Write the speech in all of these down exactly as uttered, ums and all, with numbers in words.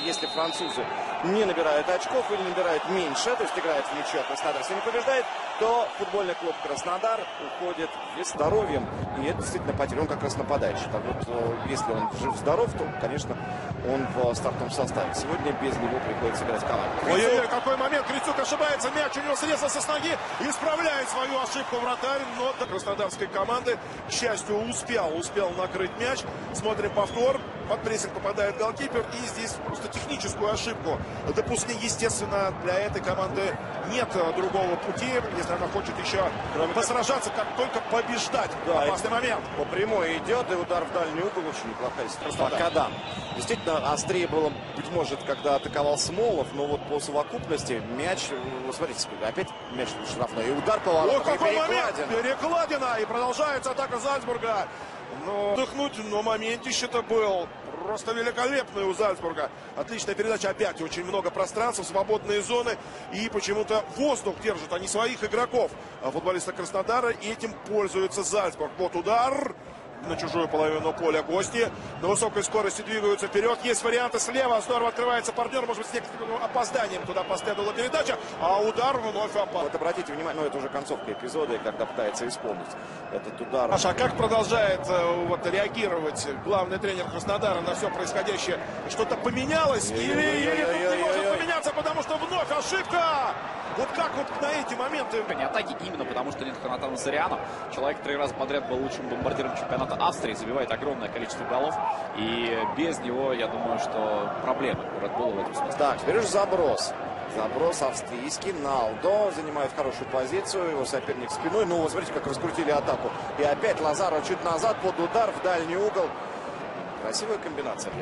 если французы не набирают очков или набирают меньше, то есть играют в ничью, Краснодар если не побеждает, то футбольный клуб Краснодар уходит с здоровьем. И это действительно потеря. Он как раз нападающий. Так вот, если он жив-здоров, то, конечно, он в стартовом составе. Сегодня без него приходится играть команду. Ой-ой-ой, какой момент. Грицук ошибается. Мяч у него срезался с ноги. Исправляет свою ошибку вратарь. Но до краснодарской команды, к счастью, успел. Успел накрыть мяч. Смотрим повтор. Под прессинг попадает голкипер. И здесь просто техническую ошибку допустили. Естественно, для этой команды нет другого пути, если она хочет еще Кроме посражаться, как только побеждать. Да, опасный момент. По прямой идет, и удар в дальний угол. Очень неплохая ситуация. Когда действительно острее было, быть может, когда атаковал Смолов, но вот по совокупности мяч, вы смотрите, опять мяч штрафной. И удар по воротам. О, какой момент! Перекладина! И продолжается атака Зальцбурга. Но вдохнуть, но моментище-то был просто великолепный у Зальцбурга. Отличная передача. Опять очень много пространства, свободные зоны. И почему-то воздух держат они своих игроков. Футболисты Краснодара. И этим пользуется Зальцбург. Вот удар на чужую половину поля гости. На высокой скорости двигаются вперед. Есть варианты слева. Здорово открывается партнер. Может быть, с некоторым опозданием туда последовала передача. А удар вновь опал. Вот обратите внимание, ну это уже концовка эпизода, когда пытается исполнить этот удар. А как продолжает вот реагировать главный тренер Краснодара на все происходящее? Что-то поменялось? Или, или не может поменяться, потому что вновь ошибка? Вот как вот на эти моменты? Не атаки именно потому, что нет Ханатана Сариана. Человек три раза подряд был лучшим бомбардиром чемпионата Австрии, забивает огромное количество голов. И без него, я думаю, что проблемы у Ред Булла в этом смысле. Так, теперь уже заброс. Заброс австрийский. Налдо занимает хорошую позицию. Его соперник спиной. Ну, вот смотрите, как раскрутили атаку. И опять Лазаро чуть назад под удар в дальний угол. Красивая комбинация.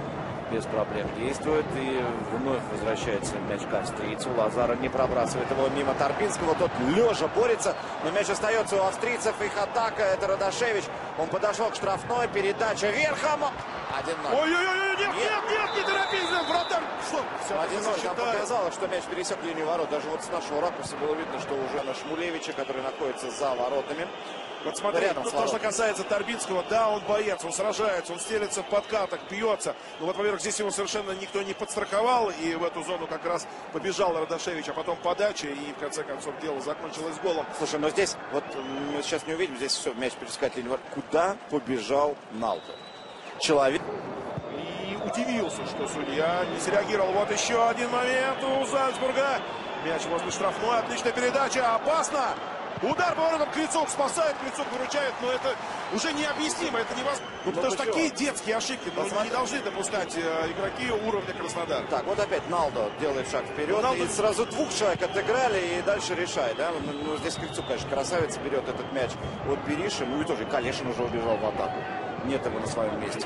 Без проблем действует. И вновь возвращается мяч к австрийцу. Лазаро не пробрасывает его мимо Торбинского. Тот лежа борется. Но мяч остается у австрийцев. Их атака. Это Радашевич. Он подошел к штрафной. Передача верхом. один ноль. Ой-ой-ой, нет, нет, нет, нет, не торопись, вратарь. один ноль. Там показалось, что мяч пересек линию ворот. Даже вот с нашего ракурса было видно, что уже на Шмулевича, который находится за воротами. Вот смотри, ну, то, что касается Торбинского, да, он боец, он сражается, он стелится в подкатах, бьется. Но вот, во-первых, здесь его совершенно никто не подстраховал, и в эту зону как раз побежал Радашевич, а потом подача, и в конце концов дело закончилось голом. Слушай, но здесь, вот мы сейчас не увидим, здесь все, мяч пересекает линию ворот. Куда побежал Налдо? Человек. И удивился, что судья не среагировал. Вот еще один момент у Зальцбурга. Мяч возле штрафной, отличная передача, опасно! Удар по воротам, Грицук спасает, Грицук выручает, но это уже необъяснимо, это невозможно. Ну, потому что такие детские ошибки, но не должны допускать э, игроки уровня Краснодара. Так, вот опять Налдо делает шаг вперед, Налдо... и сразу двух человек отыграли, и дальше решает, да? Ну, ну, здесь Грицук, конечно, красавец, берет этот мяч от Бериши, ну и тоже Калешин уже убежал в атаку. Нет его на своем месте.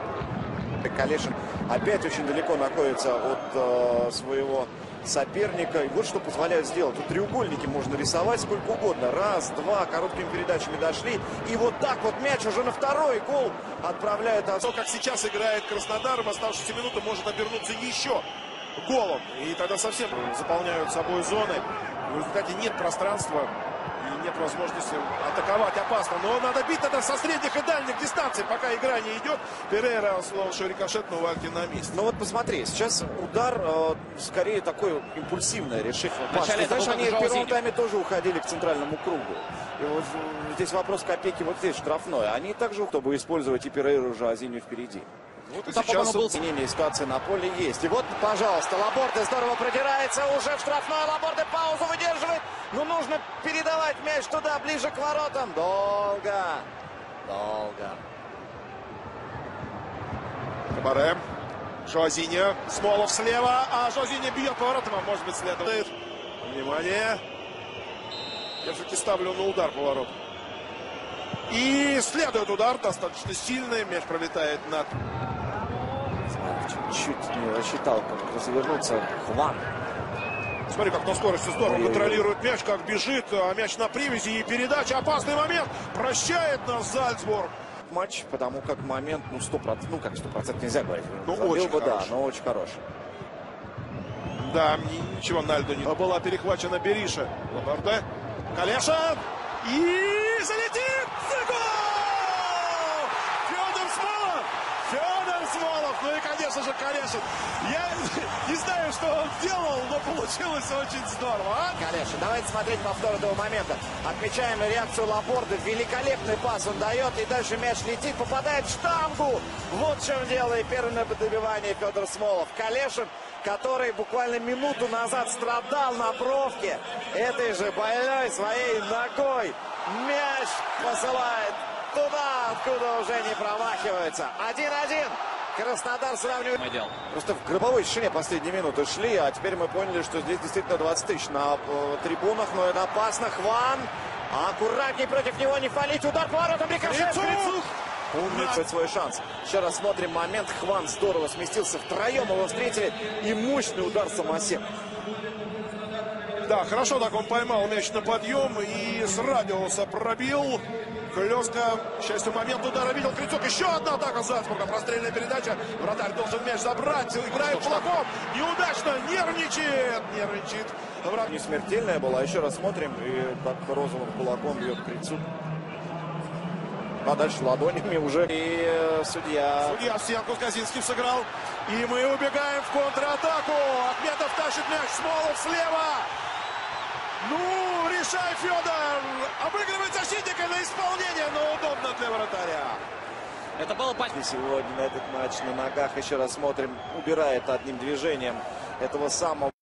Калешин опять очень далеко находится от э, своего соперника. И вот что позволяют сделать. Тут треугольники можно рисовать сколько угодно. Раз, два, короткими передачами дошли. И вот так вот мяч уже на второй гол отправляют. То, как сейчас играет Краснодар, в оставшиеся минуты может обернуться еще голом. И тогда совсем заполняют собой зоны. В результате нет пространства. И нет возможности атаковать опасно. Но надо бить тогда со средних и дальних дистанций, пока игра не идет. Перейра, словно что рикошет, но Вальки на месте. Ну вот посмотри, сейчас удар э, скорее такой импульсивное решение. Вначале, знаешь, они в первом тайме тоже уходили к центральному кругу. И вот здесь вопрос копейки, вот здесь штрафной. Они также, чтобы использовать и Перейру, уже Азинию впереди. Вот и там, сейчас был изменение ситуации на поле есть. И вот, пожалуйста, Лаборте здорово продирается. Уже в штрафной Лаборте паузу выдерживает. Но нужно передавать мяч туда, ближе к воротам. Долго. Долго. Кабаре. Жозиня. Смолов слева. А Жозиня бьет по воротам. А может быть, следует. Внимание. Я все-таки ставлю на удар по воротам. И следует удар. Достаточно сильный. Мяч пролетает над... Чуть-чуть не рассчитал, как развернуться. Хван. Смотри, как на скорости здорово контролирует мяч, как бежит. А мяч на привязи и передача. Опасный момент. Прощает нас Зальцбург. Матч, потому как момент, ну, сто процентов, ну, как сто процентов нельзя говорить. Ну, очень бы, хороший. Да, но очень хороший. Да, ничего Нальдо не... Была перехвачена Бериша. Лаборте. Калешин. И залетит! За гол! Федор Смолов! Федор Смолов! Ну и, конечно же, Калешин. Я не знаю, что он делал, но получилось очень здорово. А? Калешин. Давайте смотреть повтор этого момента. Отмечаем реакцию Лапорты. Великолепный пас он дает. И дальше мяч летит, попадает в штангу. Вот в чем дело. И первый на добивание Федор Смолов. Калешин, который буквально минуту назад страдал на бровке, этой же больной своей ногой мяч посылает туда, откуда уже не промахивается. один-один. Краснодар сравнивает. Просто в гробовой тишине последние минуты шли, а теперь мы поняли, что здесь действительно двадцать тысяч на э, трибунах, но это опасно. Хван, аккуратней против него, не фалить, удар по воротам, рикошет. Умничает свой шанс. Еще раз смотрим момент. Хван здорово сместился втроем, его встретили. И мощный удар Самосев. Да, хорошо так он поймал мяч на подъем и с радиуса пробил. Клёска, к счастью, момент удара видел Крицук. Еще одна атака Зальцбурга. Прострельная передача. Вратарь должен мяч забрать. Играет кулаком. Неудачно. Нервничает. Нервничает. Врат... Не смертельная была. Еще раз смотрим. И так розовым кулаком бьет Крицук. А дальше ладонями уже. И э, судья. Судья в стенку с Казинским сыграл. И мы убегаем в контратаку. Ахметов тащит мяч. Смолов слева. Ну, решай, Федор. Обыгрывает защитника на исполнение, но удобно для вратаря. Это было почти. Сегодня на этот матч на ногах. Еще раз смотрим. Убирает одним движением этого самого.